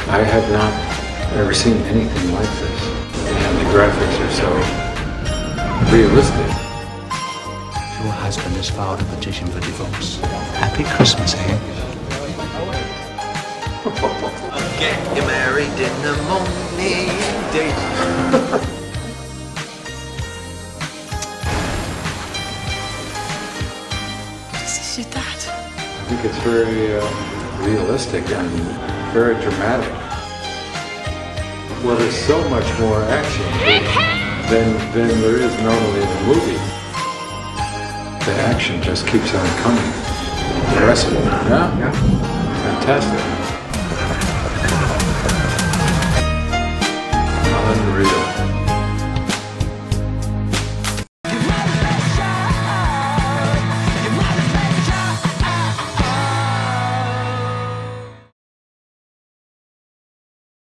I have not ever seen anything like this. And the graphics are so realistic. Your husband has filed a petition for divorce. Happy Christmas, eh? Get you married in the morning, This is your dad. I think it's very realistic and very dramatic. Well, there's so much more action than there is normally in a movie. The action just keeps on coming. Impressive, yeah? Fantastic.